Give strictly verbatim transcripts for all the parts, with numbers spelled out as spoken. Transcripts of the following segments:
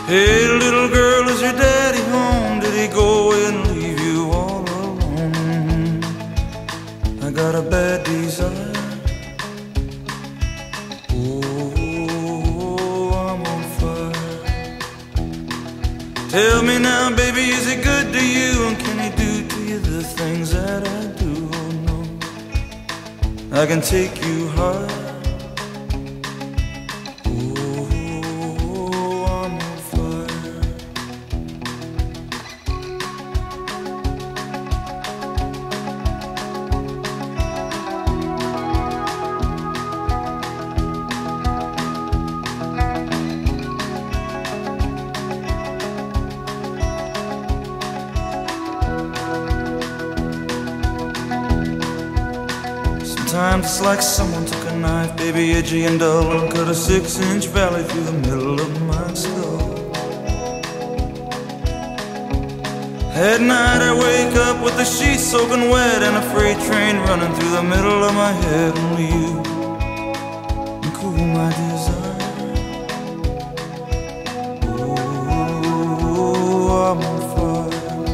Hey, little girl, is your daddy home? Did he go away and leave you all alone? I got a bad desire. Oh, I'm on fire. Tell me now, baby, is he good to you? And can he do to you the things that I do? Oh no, I can take you high. Sometimes it's like someone took a knife, baby, edgy and dull, and cut a six-inch valley through the middle of my skull. At night I wake up with the sheets soaking wet and a freight train running through the middle of my head. Only you can cool my desire. Oh, I'm on fire.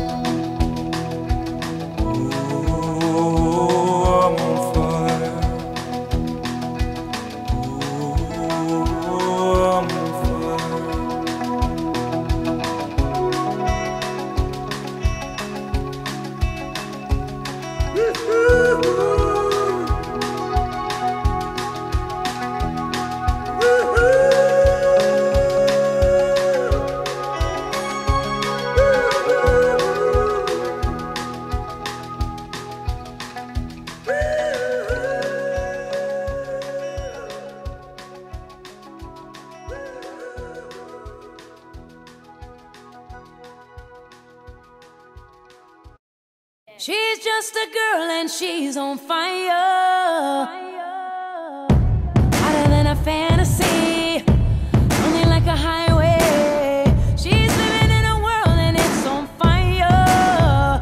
She's just a girl and she's on fire, hotter than a fantasy, only like a highway. She's living in a world and it's on fire,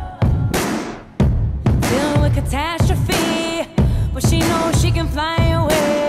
filled with catastrophe, but she knows she can fly away.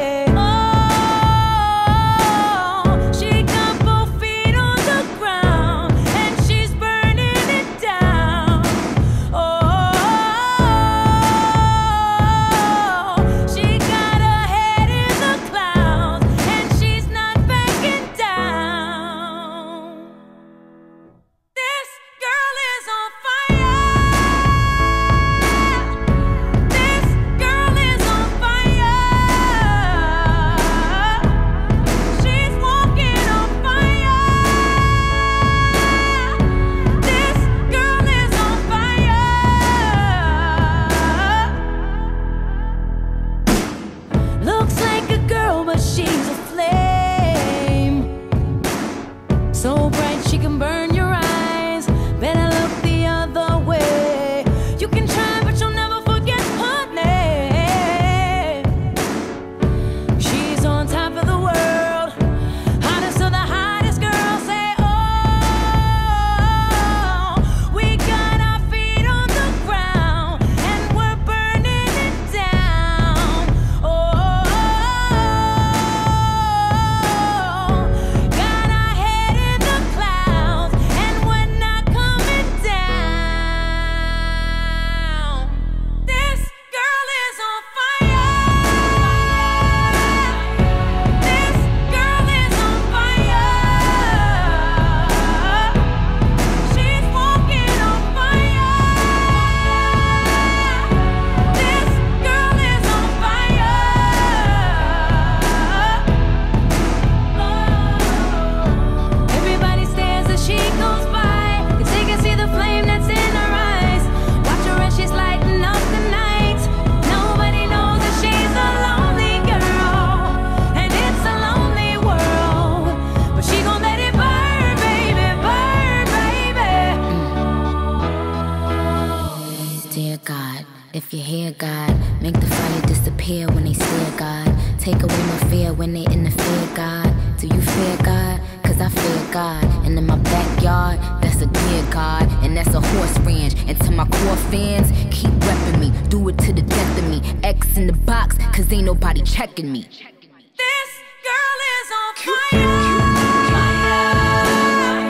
If you hear God, make the fire disappear when they stare God. Take away my fear when they interfere God. Do you fear God? Cause I fear God. And in my backyard, that's a dear God. And that's a horse ranch. And to my core fans, keep repping me. Do it to the death of me. X in the box, cause ain't nobody checking me. This girl is on fire. Fire.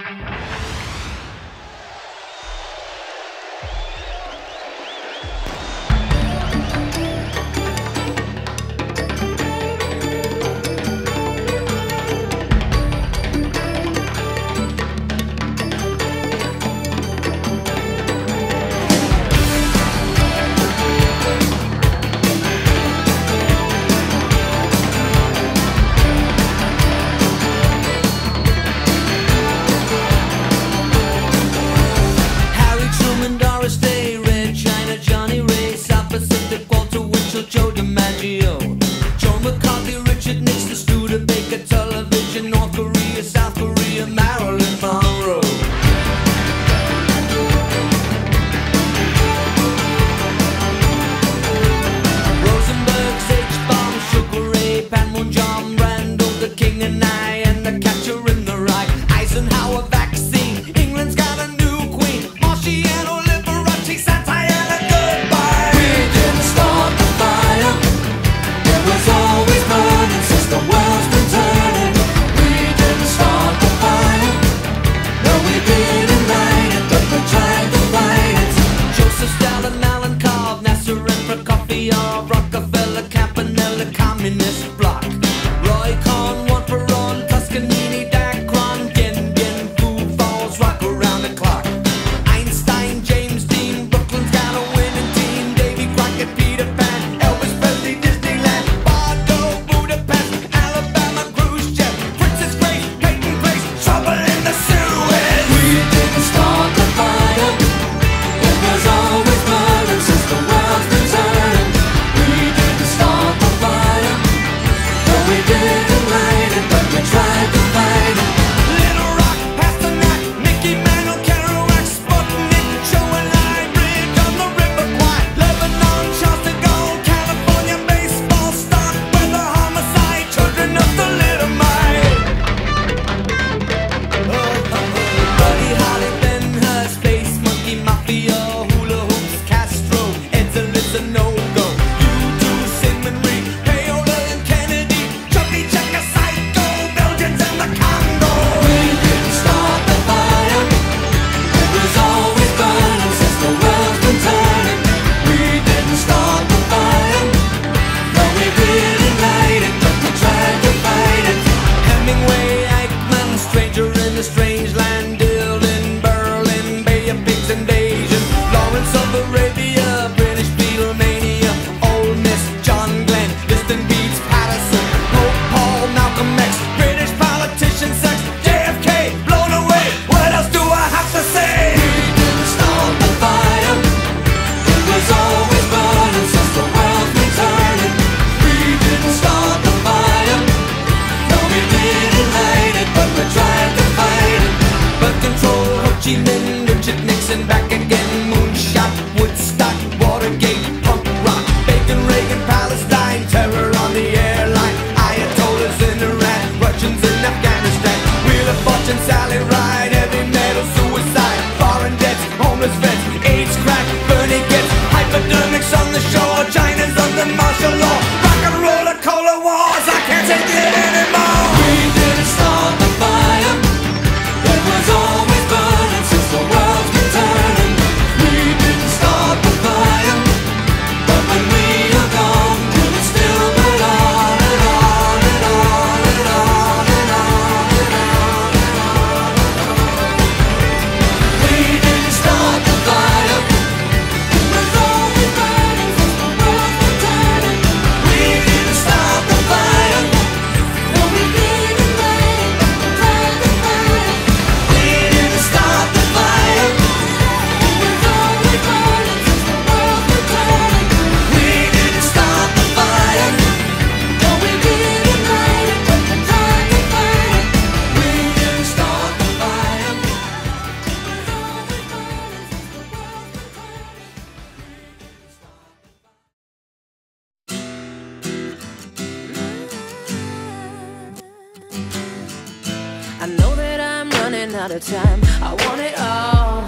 out of time. I want it all,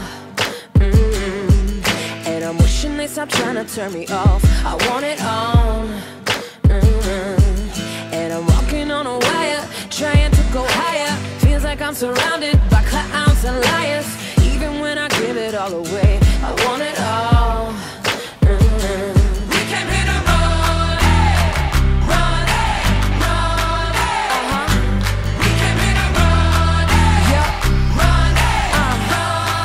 mm-hmm. And I'm wishing they stop trying to turn me off. I want it all, mm-hmm. And I'm walking on a wire, trying to go higher. Feels like I'm surrounded by clouds cheats and liars. Even when I give it all away, I want it all. Mm-hmm. We came here to run, run, run. Uh-huh. We came here to run, yep. Run, uh-huh.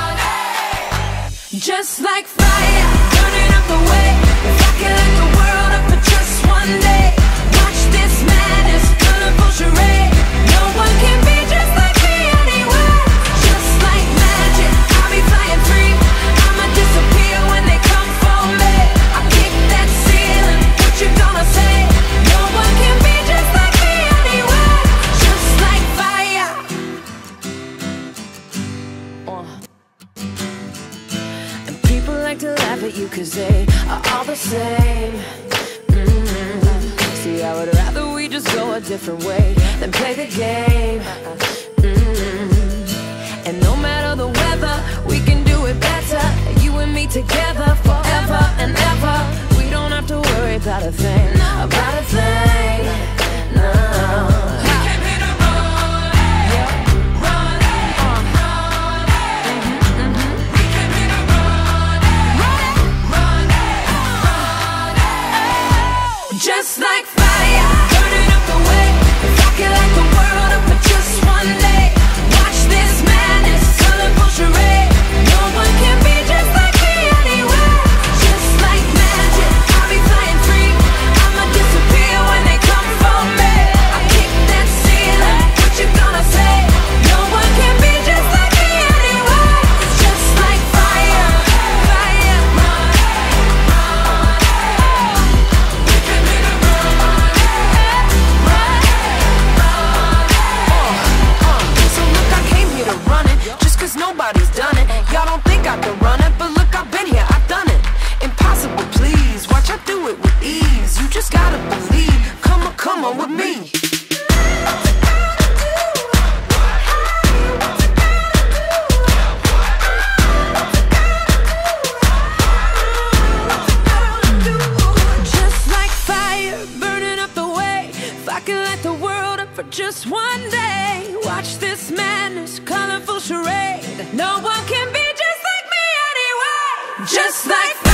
Run. Just like fire, burning up the way. If I could light the world up for just one day, watch this madness, colorful charade. No one can be just like me anywhere. Just like magic, I'll be flying free. I'ma disappear when they come for me. I kick that ceiling, what you gonna say? No one can be just like me anywhere. Just like fire. uh. And people like to laugh at you cause they are all the same. Mm-hmm. See, I would rather we just go a different way than play the game. Mm-hmm. And no matter the weather, we can do it better. You and me together forever and ever. We don't have to worry about a thing, about a thing, no. We came here to run, yeah. Run, uh. run. Mm-hmm, mm-hmm. We came here to run, run, run, run. Just like fire, burning up the way. If I could light the world up for just one day, watch this madness, colorful charade. No one can be just like me anywhere. Just like magic, I'll be flying free. I'ma disappear when they come for me. I kick that ceiling, what you gonna say? No one can be just like me anywhere. Just like fire, fire, run, run. We came here to run, run, run. So look, I came here to run it, just cause nobody's done it. Y'all don't think I can run it, but look, I've been here, I've done it. Impossible, please, watch I do it with ease. You just gotta believe, come on, come on with me. Just like fire, burning up the way. If I could light the world up for just one day, watch this madness, colorful charade. No one can be just like me anyway. Just like